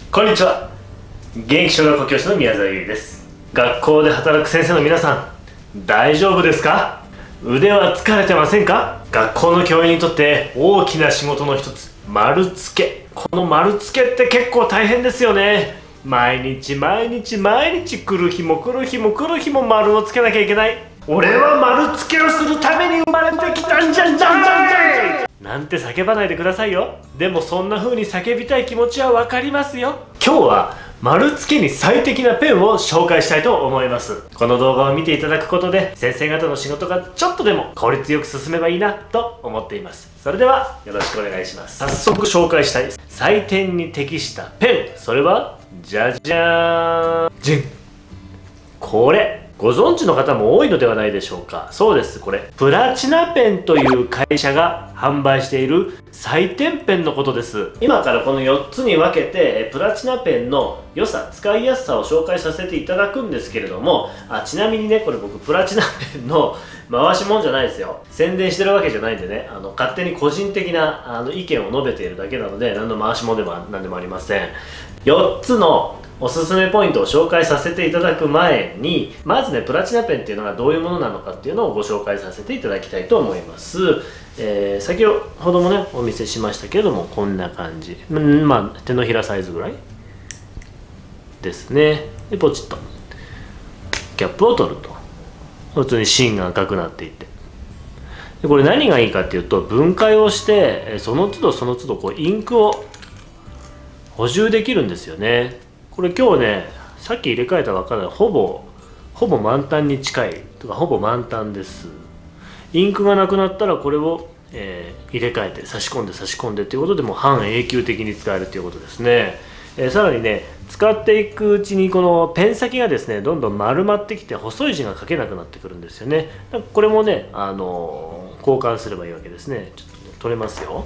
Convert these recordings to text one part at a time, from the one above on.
こんにちは。現役小学校教師の宮沢優衣です。学校で働く先生の皆さん、大丈夫ですか？腕は疲れてませんか？学校の教員にとって大きな仕事の一つ、丸付け。この丸付けって結構大変ですよね。毎日来る日も丸をつけなきゃいけない。俺は丸付けをするために生まれてきたんじゃないなんて叫ばないでくださいよ。でもそんな風に叫びたい気持ちはわかりますよ。今日は丸付けに最適なペンを紹介したいと思います。この動画を見ていただくことで先生方の仕事がちょっとでも効率よく進めばいいなと思っています。それではよろしくお願いします。早速紹介したい採点に適したペン、それはじゃじゃーん、じん、これご存知の方も多いのではないでしょうか。そうです、これプラチナペンという会社が販売している採点ペンのことです。今からこの4つに分けてプラチナペンの良さ、使いやすさを紹介させていただくんですけれども、ちなみにね、これ僕プラチナペンの回しもんじゃないですよ。宣伝してるわけじゃないんでね、勝手に個人的な意見を述べているだけなので、何の回しもんでも何でもありません。4つのおすすめポイントを紹介させていただく前に、まずね、プラチナペンっていうのがどういうものなのかっていうのをご紹介させていただきたいと思います。先ほどもねお見せしましたけれども、こんな感じ、まあ手のひらサイズぐらいですね。でポチッとキャップを取ると普通に芯が赤くなっていて、でこれ何がいいかっていうと、分解をしてその都度こうインクを補充できるんですよね。これ今日ね、さっき入れ替えたばっかりでほぼ満タンに近いとか、ほぼ満タンです。インクがなくなったらこれを、入れ替えて差し込んでっていうことで、もう半永久的に使えるっていうことですね。さらにね、使っていくうちにこのペン先がですね、どんどん丸まってきて細い字が書けなくなってくるんですよね。だからこれもね、交換すればいいわけですね。ちょっとね、取れますよ。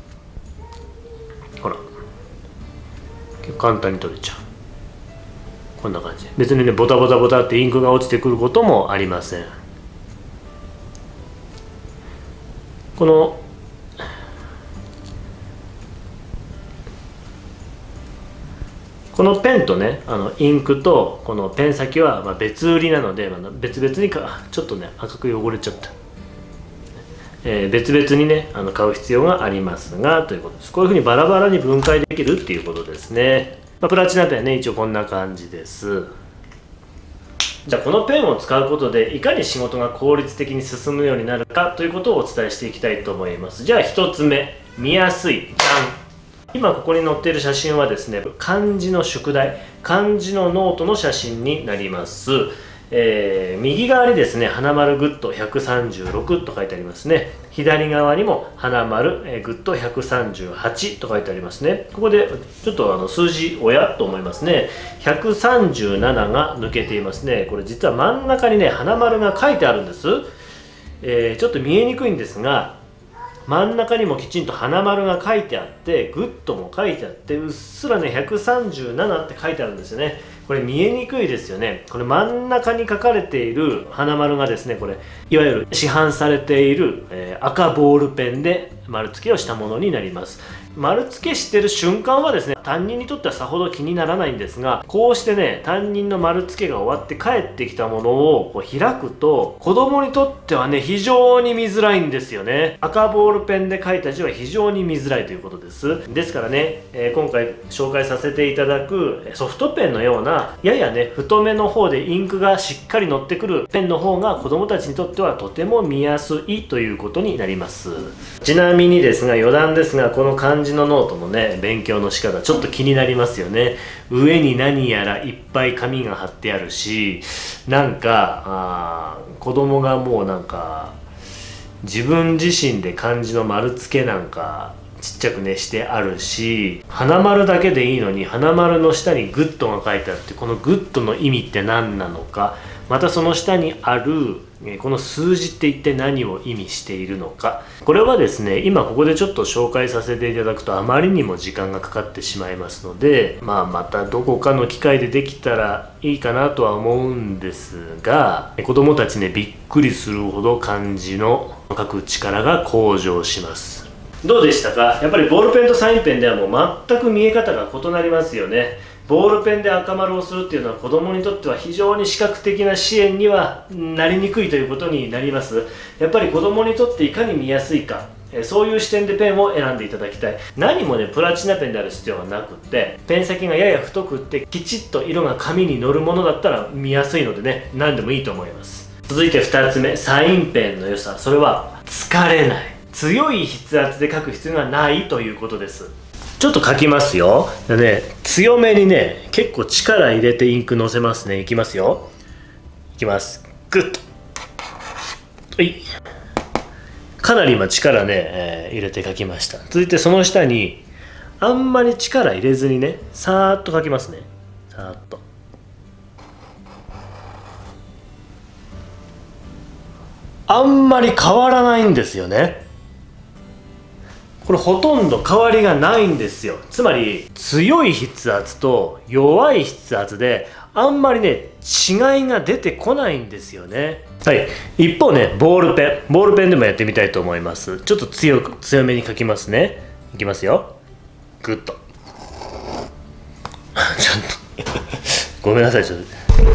ほら、結構簡単に取れちゃう。こんな感じ。別にね、ボタってインクが落ちてくることもありません。このペンとね、インクとこのペン先は別売りなので、別々にちょっとね赤く汚れちゃった、別々にね買う必要がありますが、ということです。こういうふうにバラバラに分解できるっていうことですね。プラチナペンね、一応こんな感じです。じゃあこのペンを使うことでいかに仕事が効率的に進むようになるかということをお伝えしていきたいと思います。じゃあ1つ目、見やすい。今ここに載っている写真はですね、漢字の宿題、漢字のノートの写真になります。右側にですね、花丸グッド136と書いてありますね。左側にも花丸グッド138と書いてありますね。ここでちょっと数字おやと思いますね。137が抜けていますね。これ実は真ん中にね花丸が書いてあるんです。ちょっと見えにくいんですが、真ん中にもきちんと花丸が書いてあって、グッドも書いてあって、うっすらね137って書いてあるんですよね。これ見えにくいですよね。これ真ん中に書かれている花丸がですね、これいわゆる市販されている、赤ボールペンで丸付けをしたものになります。丸付けしてる瞬間はですね、担任にとってはさほど気にならないんですが、こうしてね担任の丸付けが終わって帰ってきたものをこう開くと、子供にとってはね非常に見づらいんですよね。赤ボールペンで書いた字は非常に見づらいということです。ですからね、今回紹介させていただくソフトペンのようなややね太めの方でインクがしっかり乗ってくるペンの方が子供たちにとってはとても見やすいということになります。ちなみにですが、余談ですが、この漢字のノートのね勉強の仕方ちょっと気になりますよね。上に何やらいっぱい紙が貼ってあるし、なんか子供がもうなんか自分自身で漢字の丸付けなんかちっちゃくねしてあるし、花丸だけでいいのに花丸の下にグッドが書いてあって、このグッドの意味って何なのか、またその下にあるこの数字って一体何を意味しているのか、これはですね今ここでちょっと紹介させていただくとあまりにも時間がかかってしまいますので、またどこかの機会でできたらいいかなとは思うんですが、子供たちねびっくりするほど漢字の書く力が向上します。 どうでしたか？やっぱりボールペンとサインペンではもう全く見え方が異なりますよね。ボールペンで赤丸をするっていうのは子供にとっては非常に視覚的な支援にはなりにくいということになります。やっぱり子供にとっていかに見やすいか、そういう視点でペンを選んでいただきたい。何もねプラチナペンである必要はなくって、ペン先がやや太くってきちっと色が紙に乗るものだったら見やすいのでね、何でもいいと思います。続いて2つ目、サインペンの良さ、それは疲れない、強い筆圧で書く必要がないということです。ちょっと書きますよ。でね、強めにね結構力入れてインクのせますね。いきますよ。いきます。グッと、はい、かなり今力ね、入れて書きました。続いてその下にあんまり力入れずにね、さーっと書きますね。さーっと。あんまり変わらないんですよね。これほとんど変わりがないんですよ。つまり強い筆圧と弱い筆圧であんまりね違いが出てこないんですよね。はい。一方ね、ボールペンでもやってみたいと思います。ちょっと強めに書きますね。いきますよ。グッとちょっとごめんなさい、ちょっ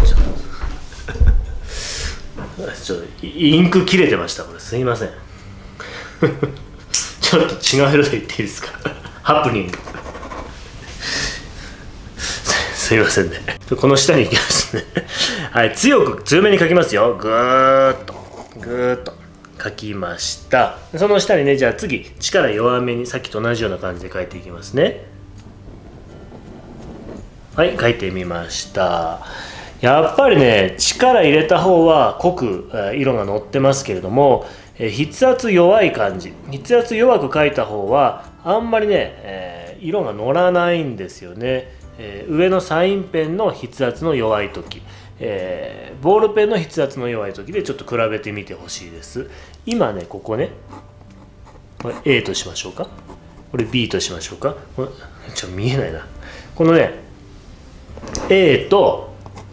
とインク切れてました。これすいませんちょっと違う色で言っていいですかハプニングすいませんね。この下に行きますねはい、強めに書きますよ。ぐーっと書きました。その下にね、じゃあ次力弱めにさっきと同じような感じで書いていきますね。はい、書いてみました。やっぱりね力入れた方は濃く色が乗ってますけれども、筆圧弱い感じ、筆圧弱く書いた方はあんまりね、色が乗らないんですよね。上のサインペンの筆圧の弱い時、ボールペンの筆圧の弱い時でちょっと比べてみてほしいです。今ねここね、これ A としましょうか、これ B としましょうか。これ見えないな。このね A と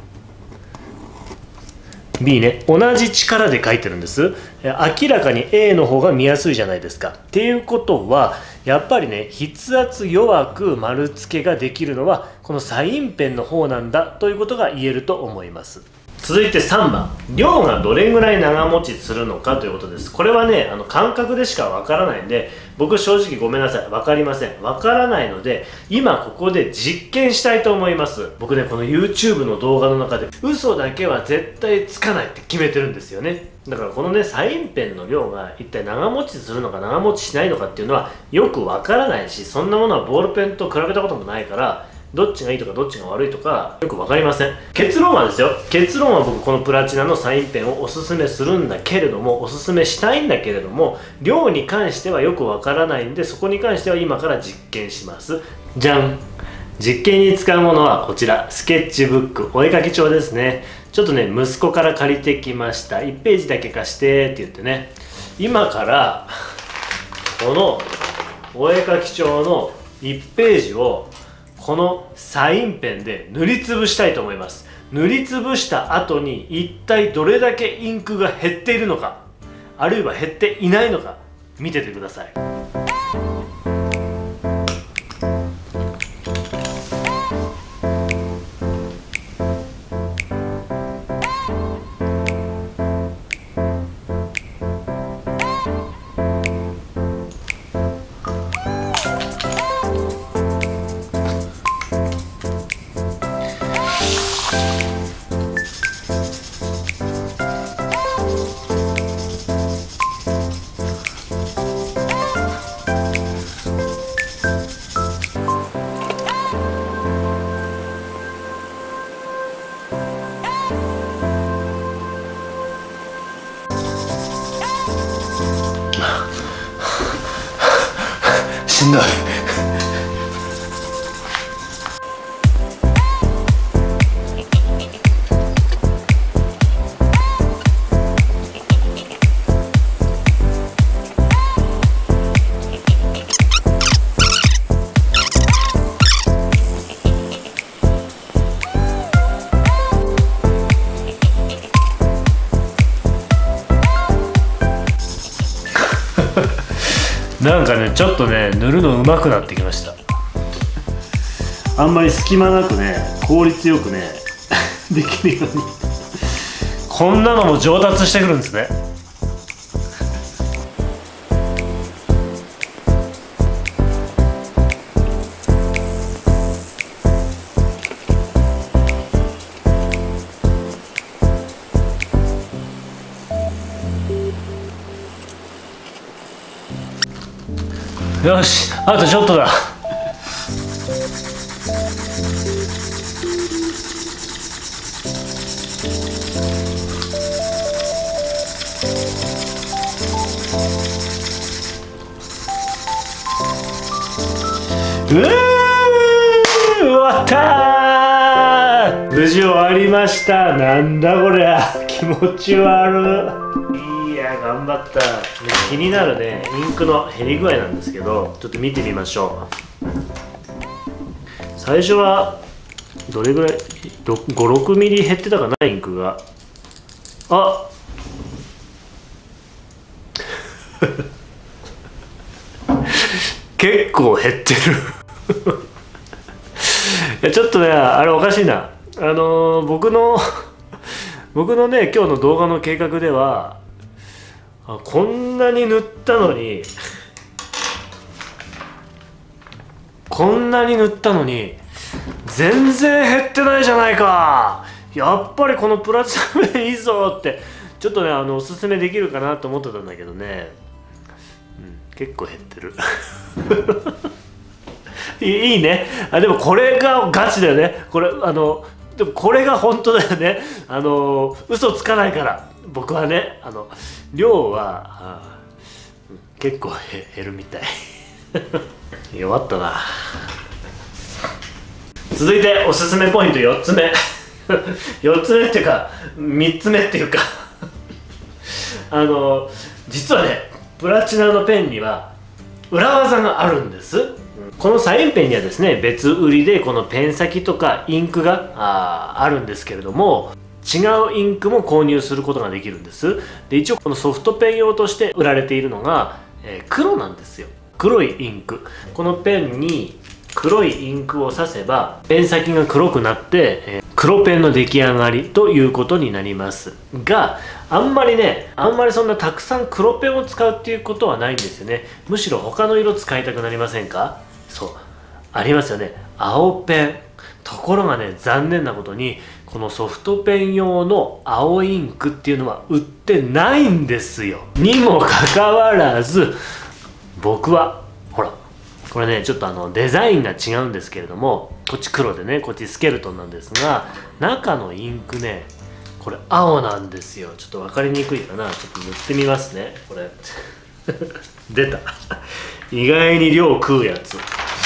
B ね、同じ力で書いてるんです。明らかに A の方が見やすいじゃないですか。っていうことはやっぱりね筆圧弱く丸付けができるのはこのサインペンの方なんだということが言えると思います。続いて3番、量がどれぐらい長持ちするのかということです。これはね感覚でしかわからないんで、僕正直ごめんなさい、分かりません。わからないので今ここで実験したいと思います。僕ねこの YouTube の動画の中で嘘だけは絶対つかないって決めてるんですよね。だからこのねサインペンの量が一体長持ちするのか長持ちしないのかっていうのはよくわからないし、そんなものはボールペンと比べたこともないから、どっちがいいとかどっちが悪いとかよく分かりません。結論はですよ、結論は僕このプラチナのサインペンをおすすめするんだけれども、おすすめしたいんだけれども、量に関してはよく分からないんで、そこに関しては今から実験します。じゃん。実験に使うものはこちら、スケッチブック、お絵かき帳ですね。ちょっとね息子から借りてきました。1ページだけ貸してって言ってね、今からこのお絵かき帳の1ページをこのサインペンで塗りつぶしたいと思います。塗りつぶした後に一体どれだけインクが減っているのか、あるいは減っていないのか見ててください。しんどいなんかねちょっとね塗るの上手くなってきました。あんまり隙間なくね効率よくねできるようにこんなのも上達してくるんですね。よし、あとちょっとだ。終わったー。無事終わりました。なんだこれ、気持ち悪い。いや頑張った。気になるねインクの減り具合なんですけど、ちょっと見てみましょう。最初はどれぐらい56ミリ減ってたかな、インクが。あ結構減ってるいやちょっとねあれおかしいな。僕のね今日の動画の計画ではこんなに塗ったのに全然減ってないじゃないか。やっぱりこのプラチナ麺いいぞってちょっとねおすすめできるかなと思ってたんだけどね、結構減ってるいいね。でもこれがガチだよね。これでもこれが本当だよね。嘘つかないから僕はね量は結構減るみたい弱ったな。続いておすすめポイント4つ目4つ目っていうか3つ目っていうか実はねプラチナのペンには裏技があるんです。このサインペンにはですね別売りでこのペン先とかインクがあるんですけれども、違うインクも購入することができるんです。で一応このソフトペン用として売られているのが、黒なんですよ。黒いインク。このペンに黒いインクを刺せばペン先が黒くなって、黒ペンの出来上がりということになりますが、あんまりそんなたくさん黒ペンを使うっていうことはないんですよね。むしろ他の色使いたくなりませんか？そうありますよね、青ペン。ところがね残念なことにこのソフトペン用の青インクっていうのは売ってないんですよ。にもかかわらず僕はほらこれねちょっとデザインが違うんですけれども、こっち黒でねこっちスケルトンなんですが、中のインクねこれ青なんですよ。ちょっと分かりにくいかな。ちょっと塗ってみますね。これ出た意外に量食うやつ。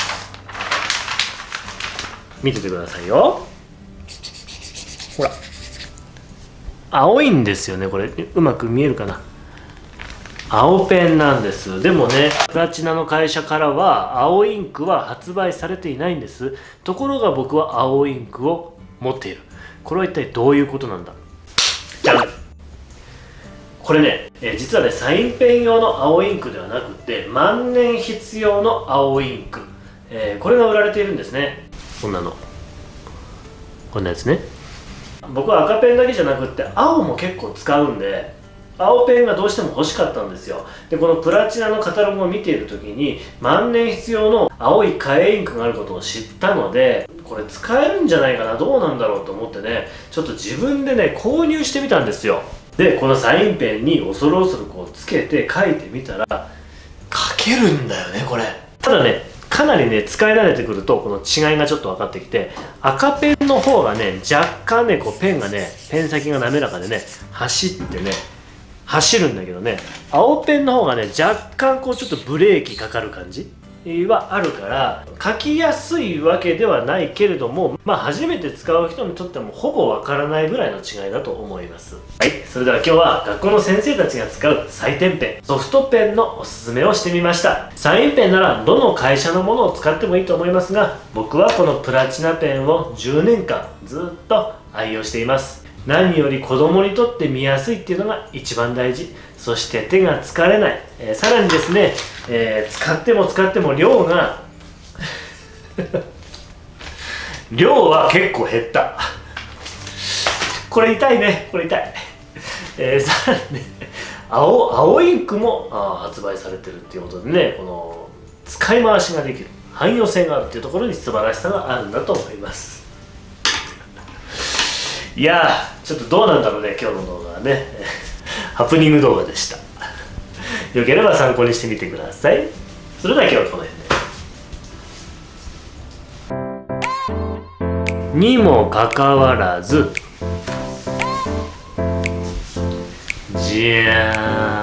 見ててくださいよ。ほら青いんですよね。これうまく見えるかな。青ペンなんです。でもねプラチナの会社からは青インクは発売されていないんです。ところが僕は青インクを持っている。これは一体どういうことなんだ。じゃん。これね、実はねサインペン用の青インクではなくて万年筆用の青インク、これが売られているんですね。こんなやつね。僕は赤ペンだけじゃなくって青も結構使うんで青ペンがどうしても欲しかったんですよ。でこのプラチナのカタログを見ている時に万年筆用の青い替えインクがあることを知ったので、これ使えるんじゃないかな、どうなんだろうと思ってねちょっと自分でね購入してみたんですよ。でこのサインペンに恐る恐るこうつけて書いてみたら書けるんだよねこれ。ただねかなりね使い慣れてくるとこの違いがちょっと分かってきて、赤ペンの方がね若干ねこうペン先が滑らかでね走るんだけどね、青ペンの方がね若干こうちょっとブレーキかかる感じはあるから書きやすいわけではないけれども、初めて使う人にとってもほぼわからないぐらいの違いだと思います。はい、それでは今日は学校の先生たちが使う採点ペンソフトペンのおすすめをしてみました。サインペンならどの会社のものを使ってもいいと思いますが、僕はこのプラチナペンを10年間ずっと愛用しています。 何より子供にとって見やすいっていうのが一番大事。そして手が疲れない、さらにですね、使っても使っても量が量は結構減った。これ痛いね、これ痛い。さらにね、青インクも発売されてるっていうことでね、この使い回しができる、汎用性があるっていうところに素晴らしさがあるんだと思います。いやー、ちょっとどうなんだろうね、今日の動画はね。ハプニング動画でした。よければ参考にしてみてください。それでは今日はこの辺で。にもかかわらず、じゃーん。